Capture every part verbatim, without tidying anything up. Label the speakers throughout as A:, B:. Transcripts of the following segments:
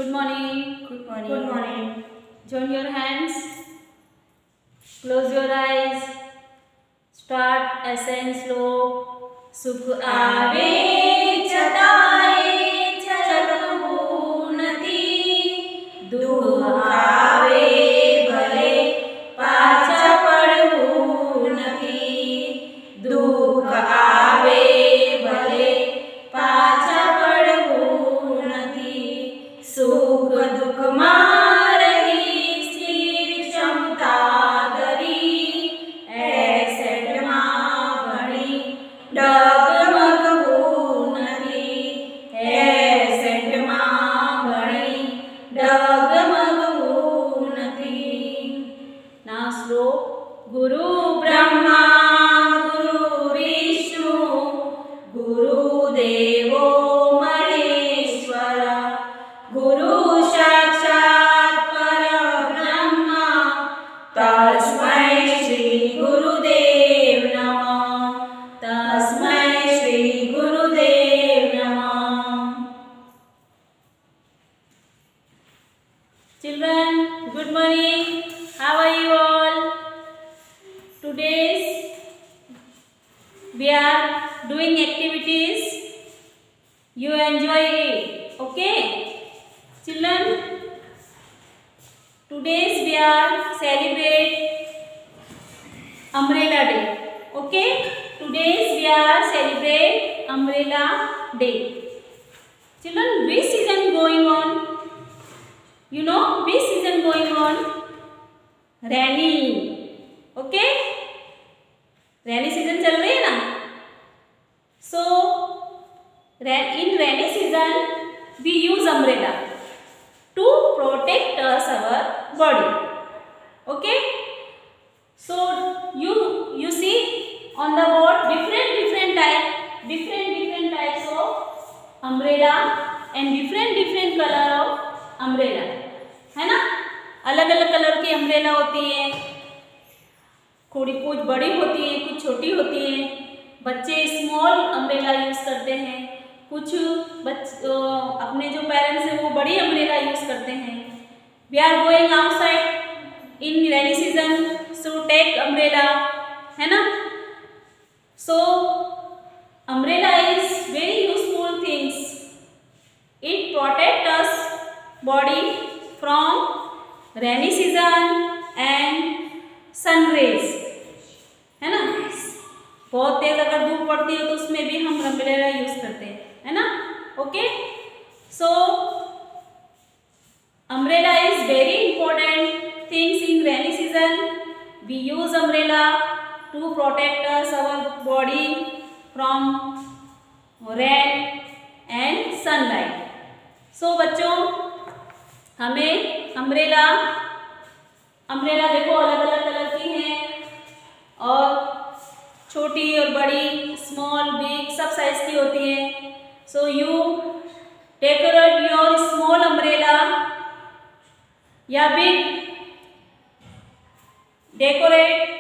A: Good morning.
B: Good morning.
A: Good morning. Join your hands. Close your eyes. Start ascend slow. सुख आवे चताए चलूनती, दुख आवे भले पाचा पड़ूनती, दुख आवे भले पाचा पड़ूनती, सुख दुख मारही स्थिर क्षमता धरी, ऐसेट मां घणी डगमग होनती, ऐसेट मां घणी डगमग होनती। Now slow. गुरु ब्रह्मा गुरु विष्णु गुरुदेवो महेश्वर, गुरु साक्षात् परब्रह्म, तस्मै श्री गुरुदेव नमः, तस्मै श्री गुरुदेव नमः। Children, good morning. How are you all? Today's we are doing activities. You enjoy it, okay? Children, today's we are celebrate Umbrella Day, okay? Today's we are celebrate Umbrella Day. Children, which season going on? You know which season going on? Rainy, okay? Rainy season चल रही है ना? So in rainy season we use umbrella to protect us our body, okay? So you you see on the board different different type different different types of umbrella and different different color of umbrella, है ना? अलग अलग colour की umbrella होती है, थोड़ी कुछ बड़ी होती है, कुछ छोटी होती है। बच्चे स्मॉल अम्ब्रेला यूज करते हैं, कुछ बच्चे अपने जो पेरेंट्स हैं वो बड़ी अम्ब्रेला यूज करते हैं। We are going outside in rainy season, so take umbrella, है ना? So umbrella is very useful things, it protect us body from rainy season and sun rays, है ना? बहुत तेज अगर धूप पड़ती है तो उसमें भी हम अम्ब्रेला यूज करते हैं, है ना? Okay, so umbrella is very important things in rainy season. We use umbrella to protect us our body from rain and sunlight. So बच्चों, हमें अम्ब्रेला अम्ब्रेला देखो अलग अलग कलर की हैं और छोटी और बड़ी, स्मॉल बिग सब साइज की होती है. So you decorate your small umbrella या big, decorate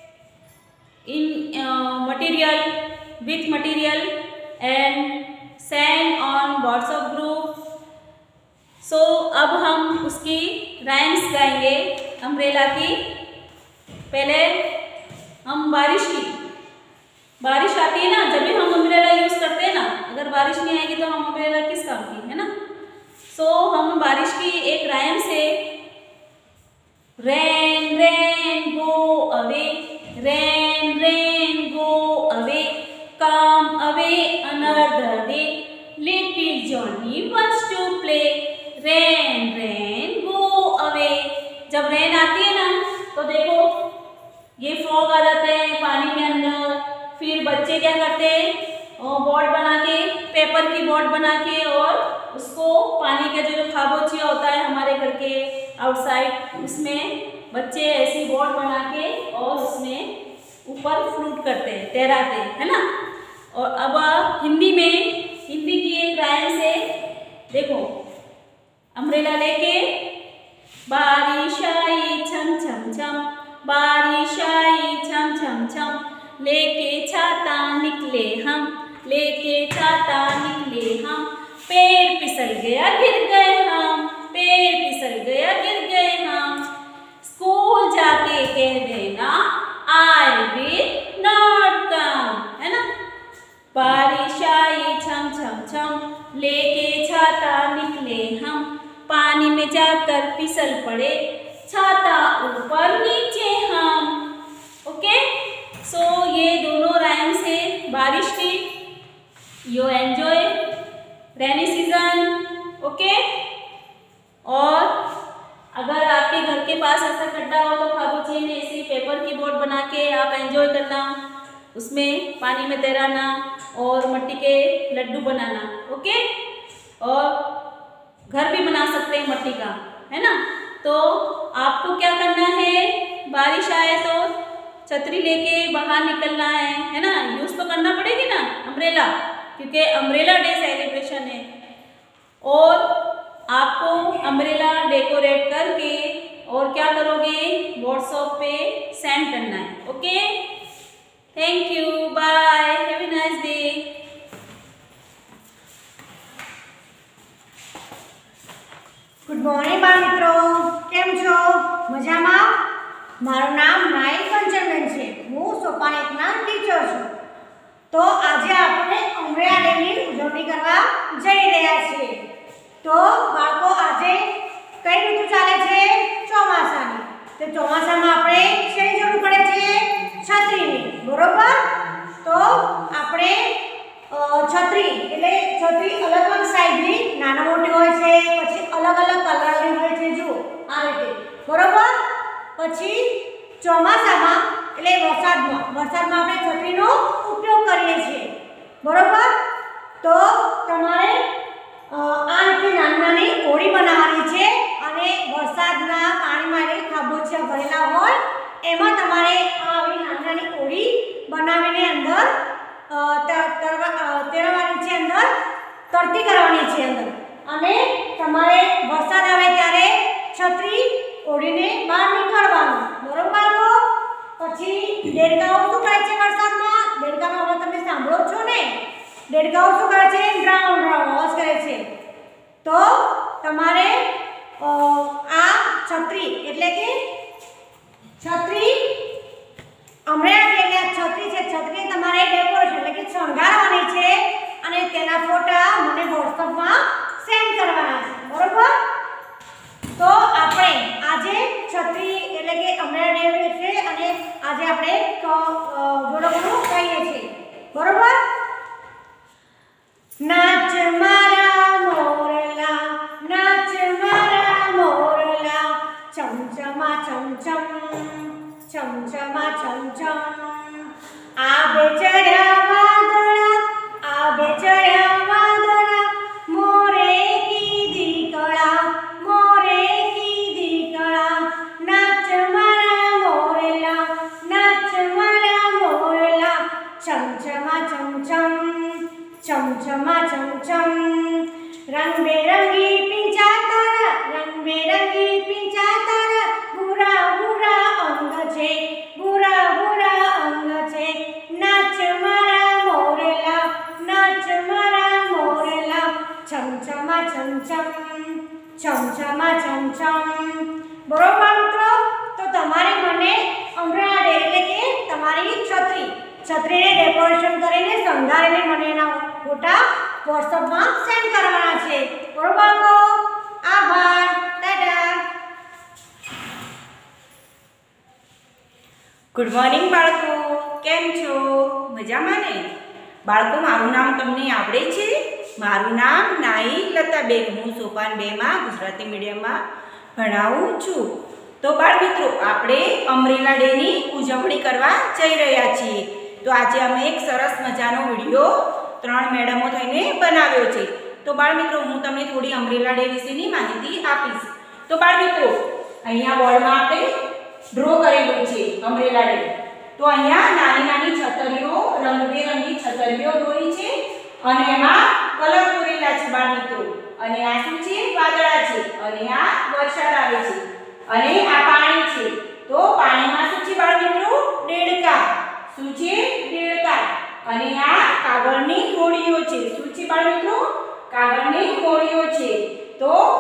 A: in material with material and send on WhatsApp group. सो अब हम उसकी राइम्स गाएंगे अम्ब्रेला की. पहले हम बारिश की, बारिश आती है ना, जब भी हम अम्ब्रेला यूज करते हैं ना. अगर बारिश नहीं आएगी तो हम अम्ब्रेला किस काम की, है ना? सो so, हम बारिश की एक राइम से rain rain go away, rain rain go away, come away another day, little Johnny wants to play, rain rain go away. जब रेन आती है ना तो देखो ये फ्रॉग आ जाते हैं पानी के अंदर. फिर बच्चे क्या करते हैं, बोर्ड बना के, पेपर की बोर्ड बना के, और उसको पानी का जो खाबोचिया होता है हमारे घर के आउटसाइड, उसमें बच्चे ऐसी बोर्ड बना के और उसमें ऊपर फ्लूट करते हैं, तैराते हैं, है ना? और अब हिंदी में हिंदी की एक राइम से देखो, अम्ब्रेला लेके बारिश आई छम छम छम, बारिश आई छम छम छम, लेके छाता निकले हम, लेके छाता निकले हम, पेड़ फिसल गया गिर गए हम, पेड़ फिसल गया गिर गए हम। स्कूल जाके कह देना आई विल नॉट कम, है ना। बारिश आई छम छम छम लेके छाता निकले हम। पानी में जाकर फिसल पड़े छाता ऊपर नीचे हम। ओके, सो ये दोनों राइम से बारिश की। You enjoy rainy season. Okay, और अगर आपके घर के पास ऐसा खड्डा हो तो खाबोचिए में ऐसी पेपर की बोट बना के आप एंजॉय करना, उसमें पानी में तैराना और मिट्टी के लड्डू बनाना। ओके, और घर भी बना सकते हैं मिट्टी का, है ना। तो आपको क्या करना है, बारिश आए तो छतरी लेके बाहर निकलना है, है ना। यूज तो करना पड़ेगी ना अम्ब्रेला, क्योंकि अम्ब्रेला डे सेलिब्रेशन है। और आपको अम्ब्रेला डेकोरेट करके और क्या करोगे, व्हाट्सएप पे सेंड करना है। Okay, thank you, bye, have a nice day.
B: Good morning बाल मित्रों, केम छो? मजामा? मारू नाम नाई कंचनबेन छे, हूँ सोपान एकना टीचर छूं। तो आज आपणे अम्ब्रेला डे ની ઉજવણી કરવા જઈ રહ્યા છીએ। તો બાળકો આજે કઈ ઋતુ ચાલે છે? ચોમાસાની। તો ચોમાસામાં આપણે શેની જરૂર પડે છે? છત્રીની, બરોબર। તો આપણે છત્રી એટલે છત્રી અલગ અલગ સાઈઝની નાના મોટી હોય છે, પછી અલગ અલગ કલરની હોય છે, જો આ રીતે, બરોબર। પછી ચોમાસામાં એટલે વરસાદમાં વરસાદમાં આપણે છત્રીનો ઉપયોગ કરીએ છીએ, બરોબર। તો તમારે આ રીતે નાની નાની હોડી બનાવવાની છે અને વરસાદના પાણીમાં એટલે ખાબોચિયા ભરેલા હોય એમાં તમારે આ આવી નાની નાની હોડી બનાવીને અંદર તેરવાની છે, અંદર તરતી કરવાની છે અંદર। અને તમારે વરસાદ આવે ત્યારે છત્રી ઓઢીને બહાર નીકળવાનું, બરોબર બાળકો। પછી દેડકાઓ શું કરે છે વરસાદમાં? દેડકાનો અવાજ તમે સાંભળો છો ને? દેડકાઓ શું કરે છે? ડ્રાઉ ડ્રાઉ અવાજ કરે છે। તો તમારે આ છત્રી એટલે કે છત્રી અમ્બ્રેલા ડે છત્રી છે, છત્રી તમારે ડેકોરેશન એટલે કે શણગારવાની છે અને તેના ફોટા મને વોટ્સએપમાં સેન્ડ કરવાના છે, બરોબર। તો આપણે આજે છત્રી એટલે કે અમ્બ્રેલા ડે છે અને આજે આપણે જોડકું કહીએ છીએ, બરોબર। નાચ મારા મોરલા, નાચ મારા મોરલા, ચમચમા ચમચમ, ચમચમા ચમચમ। આબે ચડ્યા વાદળા, આબે ચડ્યા વાદળા, મોરે કીધી કળા, મોરે કીધી કળા। નાચ મારા મોરલા, નાચ મારા મોરલા, ચમચમા ચમચમ, ચમચમા ચમચમ। રંગબેરંગી પીંછા તારા, રંગબેરંગી પીંછા તારા, ભૂરા ભૂરા અંગ છે, ભૂરા ભૂરા અંગ છે। નાચ મારા મોરલા, નાચ મારા મોરલા, ચમચમા ચમચમ, ચમચમા ચમચમ। બરોબર મિત્રો? તો તમારે મને અમ્બ્રેલા ડે એટલે કે તમારી છત્રી છત્રીને ડેકોરેશન કરીને શણગારીને મને એના ફોટા વોટ્સએપમાં સેન્ડ કરવાના છે, બરોબર? આભાર, ટાટા।
C: ગુડ મોર્નિંગ બાળકો, કેમ છો? મજામાં ને? બાળકો, મારું નામ તમને આવડે છે? મારું નામ નાઈ લતાબેન, હું સોપાન બે માં ગુજરાતી મીડિયમમાં ભણાવું છું। તો બાળ મિત્રો, આપણે અમ્બ્રેલા ડે ની ઉજવણી કરવા જઈ રહ્યા છીએ। તો આજે અમે એક સરસ મજાનો વિડીયો ત્રણ મેડમો થઈને બનાવ્યો છે। તો બાળ મિત્રો, હું તમને થોડી અમ્બ્રેલા ડે વિશેની માહિતી આપીશ। તો બાળ મિત્રો, અહીંયા બોર્ડમાં આપણે ડ્રો કરેલું છે અમ્બ્રેલા ડે। તો અહીંયા નાની નાની છતરીઓ, રંગબેરંગી છતરીઓ દોરી છે અને એમાં કલર દોરેલા છે બાળ મિત્રો। અને આ શું છે? વાદળા છે અને આ વરસાદ આવે છે અને આ પાણી છે। તો પાણીમાં શું છે બાળ મિત્રો? દેડકા। શું છે? દેડકા। અને આ કાગળની હોડીઓ છે। શું છે બાળ મિત્રો? કાગળની હોડીઓ છે। તો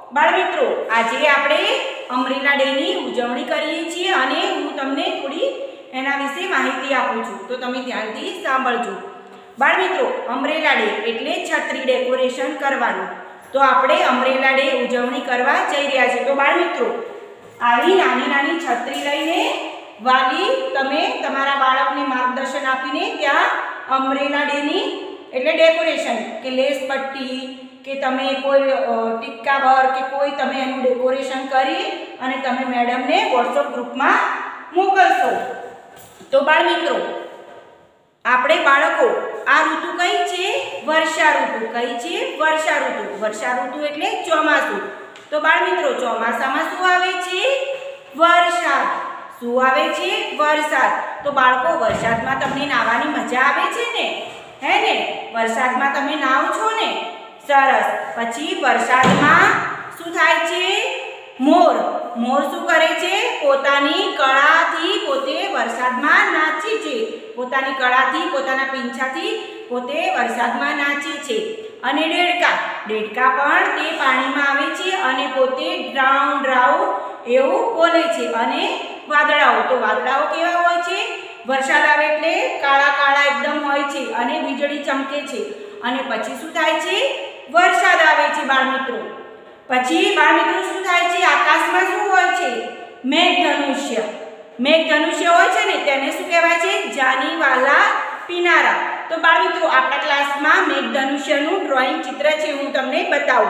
C: બાળમિત્રો, આજે આપણે અમરેલા ડેની ઉજવણી કરીએ છીએ અને હું તમને થોડી એના વિશે માહિતી આપું છું, તો તમે ધ્યાનથી સાંભળજો. બાળમિત્રો, અમરેલા ડે એટલે છત્રી ડેકોરેશન કરવાનું. તો આપણે અમરેલા ડે ઉજવણી કરવા જઈ રહ્યા છીએ. તો બાળમિત્રો, આવી નાની નાની છત્રી લઈને વાલી તમે તમારા બાળકને માર્ગદર્શન આપીને ત્યાં અમરેલા ડેની એટલે ડેકોરેશન કે લેસ પટ્ટી કે તમે કોઈ ટીક્કા વર્ક કે કોઈ તમે એનું ડેકોરેશન કરી અને તમે મેડમને વોટ્સઅપ ગ્રુપમાં મોકલશો. તો બાળમિત્રો, આપણે બાળકો આ ઋતુ કઈ છે? વર્ષા ઋતુ. કઈ છે? વર્ષા ઋતુ. વર્ષા ઋતુ એટલે ચોમાસું. તો બાળમિત્રો, ચોમાસામાં શું આવે છે? વરસાદ. શું આવે છે? વરસાદ. તો બાળકો, વરસાદમાં તમને નાહવાની મજા આવે છે ને? હે ને? વરસાદમાં તમે નાહો છો ને? સરસ. પછી વરસાદમાં શું થાય છે? મોર. મોર શું કરે છે? પોતાની કળાથી પોતે વરસાદમાં નાચે છે. પોતાની કળાથી, પોતાના પીંછાથી પોતે વરસાદમાં નાચે છે. અને દેડકા. દેડકા પણ તે પાણીમાં આવે છે અને પોતે ડ્રાઉ ડ્રાઉ એવું બોલે છે. અને વાદળાઓ. તો વાદળાઓ કેવા હોય છે? વરસાદ આવે એટલે કાળા કાળા એકદમ હોય છે અને વીજળી ચમકે છે. અને પછી શું થાય છે? વરસાદ આવે છે બાળમિત્રો. પછી બાળમિત્રો શું થાય છે? આકાશમાં શું હોય છે? મેઘધનુષ્ય. મેઘધનુષ્ય હોય છે ને, તેને શું કહેવાય છે? જાનીવાલા પિનારા. તો બાળમિત્રો, આપણા ક્લાસમાં મેઘધનુષ્યનું ડ્રોઈંગ ચિત્ર છે, હું તમને બતાવું.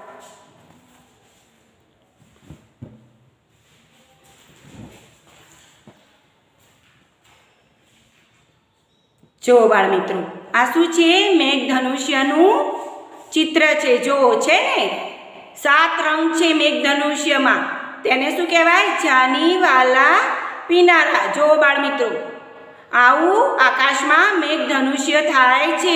C: જો બાળમિત્રો, આ શું છે? મેઘધનુષ્યનું ચિત્ર છે. જો છે ને, સાત રંગ છે મેઘધનુષ્યમાં. તેને શું કહેવાય? જાનીવાલા પિનારા. જો બાળમિત્રો, આવું આકાશમાં મેઘધનુષ્ય થાય છે.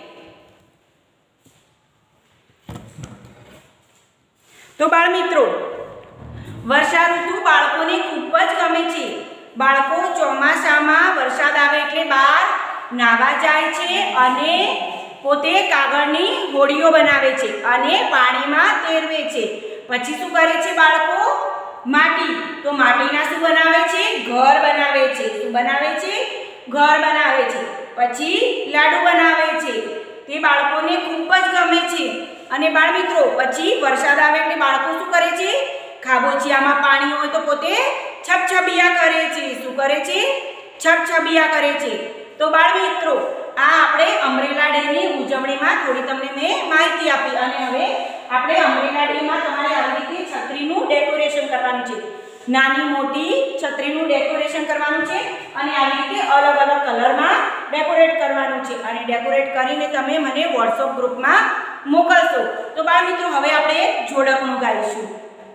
C: તો બાળમિત્રો, વર્ષા ઋતુ બાળકોને ખૂબ જ ગમે છે. બાળકો ચોમાસામાં વરસાદ આવે એટલે બહાર નાહવા જાય છે અને પોતે કાગળની હોડીઓ બનાવે છે અને પાણીમાં તેરવે છે. પછી શું કરે છે બાળકો? માટી. તો માટીના શું બનાવે છે? ઘર બનાવે છે. શું બનાવે છે? ઘર બનાવે છે. પછી લાડુ બનાવે છે. તે બાળકોને ખૂબ જ ગમે છે. અને બાળમિત્રો, પછી વરસાદ આવે એટલે બાળકો શું કરે છે? ખાબોચિયામાં પાણી હોય તો પોતે છબછબિયા કરે છે. શું કરે છે? છબછબિયા કરે છે. તો બાળમિત્રો, આ આપણે અમરેલા ડેની ઉજવણીમાં થોડી તમને મેં માહિતી આપી. અને હવે આપણે અમરેલા ડેમાં તમારે આવી રીતે છત્રીનું ડેકોરેશન કરવાનું છે. નાની મોટી છત્રીનું ડેકોરેશન કરવાનું છે અને આવી રીતે અલગ અલગ કલરમાં ડેકોરેટ કરવાનું છે. અને ડેકોરેટ કરીને તમે મને વોટ્સઅપ ગ્રુપમાં મોકલશો. તો બાળમિત્રો, હવે આપણે જોડકનું ગાઈશું.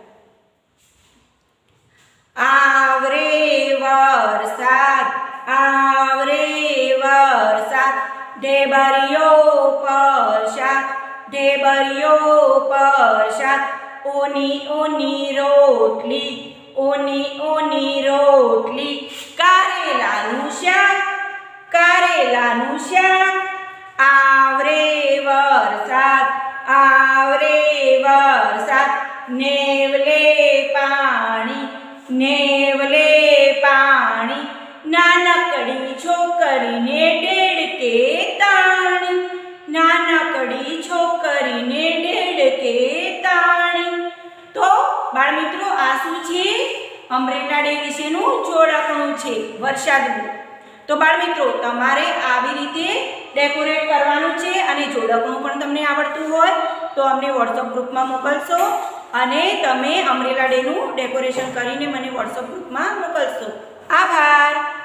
C: આવરે વરસાદ, આવરે વરસાદ, ઢેબરિયો પરસાદ, ઢેબરિયો પરસાદ, ઓની ઓની રોટલી, ઓની ઓની રોટલી, કારેલાનું શાક, કારેલાનું શાક. આવરે વરસાદ, આવરે વરસાદ, નેવલે પાણી, નેવલે પાણી, નાનકડી છોકરીને દેડકે તાણી, નાનકડી છોકરીને દેડકે તાણી. તો બાળમિત્રો, આ શું છે? અમરેલા ડે વિશેનું જોડકણું છે, વર્ષાદનું. તો બાળમિત્રો, તમારે આવી રીતે ડેકોરેટ કરવાનું છે અને જોડકણું પણ તમને આવડતું હોય તો અમને વોટ્સઅપ ગ્રુપમાં મોકલશો અને તમે અમરેલા ડેનું ડેકોરેશન કરીને મને વોટ્સઅપ ગ્રુપમાં મોકલશો. આભાર.